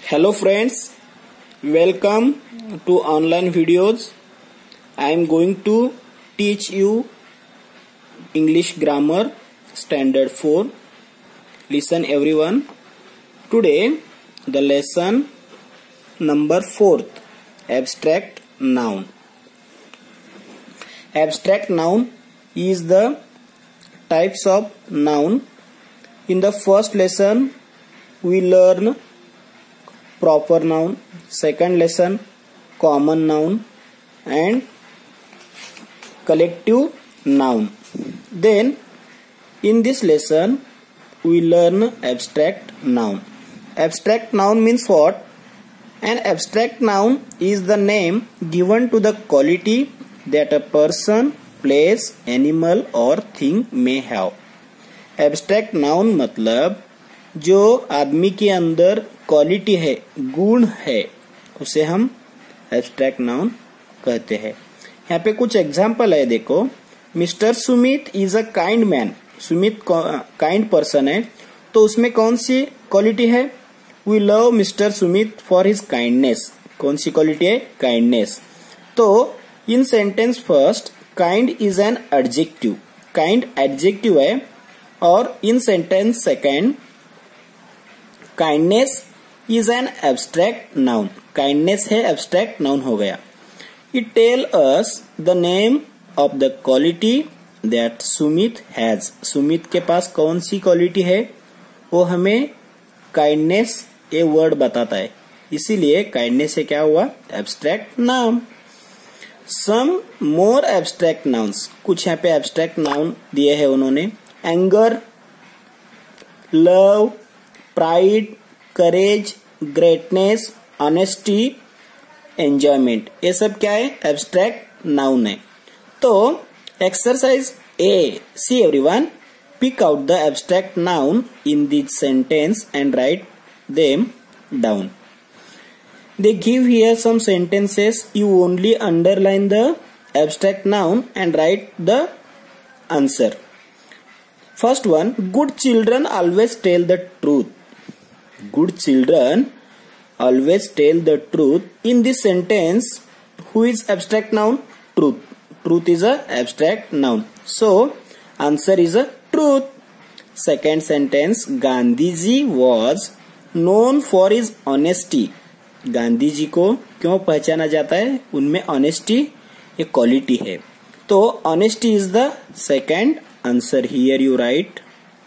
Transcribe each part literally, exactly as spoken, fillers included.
Hello friends, welcome to online videos. I am going to teach you English grammar standard four. Listen everyone. Today the lesson number fourth, abstract noun. Abstract noun is the types of noun. In the first lesson we learn proper noun, second lesson common noun and collective noun. Then in this lesson we learn abstract noun. Abstract noun means what? An abstract noun is the name given to the quality that a person, place, animal or thing may have. Abstract noun मतलब जो आदमी के अंदर quality है, गुण है, उसे हम एब्स्ट्रैक्ट नाउन कहते हैं. यहाँ पे कुछ एग्जाम्पल है. देखो, mister Sumit is a kind man. Sumit kind person है, तो उसमें कौन सी क्वालिटी है? We love mister Sumit for his kindness. कौन सी क्वालिटी है? काइंडनेस. तो in sentence first kind is an adjective. Kind adjective है. और in sentence second kindness is an abstract noun. Kindness है, एब्स्ट्रैक्ट नाउन हो गया. It tell us the name of the quality that Sumit has. Sumit के पास कौन सी क्वालिटी है वो हमें काइंडनेस ये वर्ड बताता है. इसीलिए काइंडनेस से क्या हुआ? Abstract noun. Some more abstract nouns. कुछ यहाँ पे एब्स्ट्रैक्ट नाउन दिए हैं उन्होंने. Anger, love, pride, courage, greatness, honesty, enjoyment. ये सब क्या है? एब्स्ट्रैक्ट नाउन है. तो exercise A. See everyone, pick out the abstract noun in this sentence and write them down. They give here some sentences. You only underline the abstract noun and write the answer. First one, good children always tell the truth. Good children always tell the truth. In this sentence, who is abstract noun? Truth. Truth is a abstract noun. So, answer is a truth. Second sentence, Gandhiji was known for his honesty. Gandhi ji को क्यों पहचाना जाता है? उनमें honesty एक quality है. तो honesty is the second answer. Here you write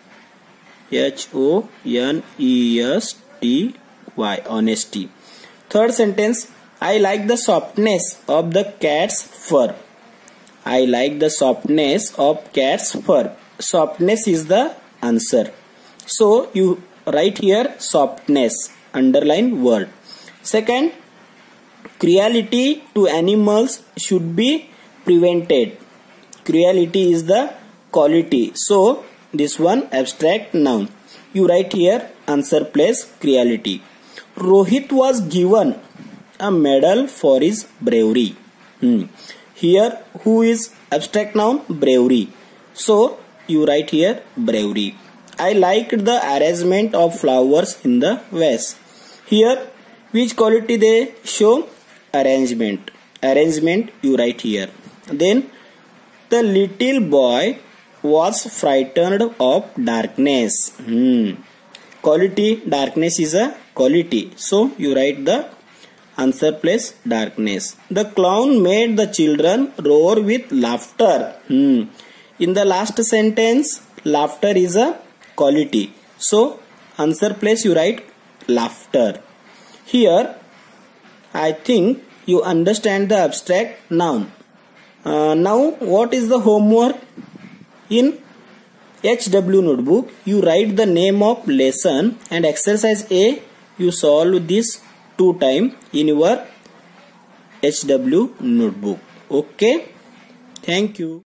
H O N E S T Y, honesty. Third sentence, I like the softness of the cat's fur. I like the softness of cat's fur. Softness is the answer. So you write here softness, underline word. Second, cruelty to animals should be prevented. Cruelty is the quality. So, this one abstract noun. You write here answer place cruelty. Rohit was given a medal for his bravery. Hmm. Here, who is abstract noun? Bravery. So, you write here bravery. I liked the arrangement of flowers in the vase. Here, which quality they show? Arrangement. Arrangement you write here. Then the little boy was frightened of darkness. Hmm. Quality, darkness is a quality. So you write the answer place darkness. The clown made the children roar with laughter. Hmm. In the last sentence, laughter is a quality. So answer place you write laughter. Here, I think you understand the abstract noun. Uh, now, what is the homework? In H W notebook, you write the name of lesson and exercise A. You solve this two times in your H W notebook. Okay? Thank you.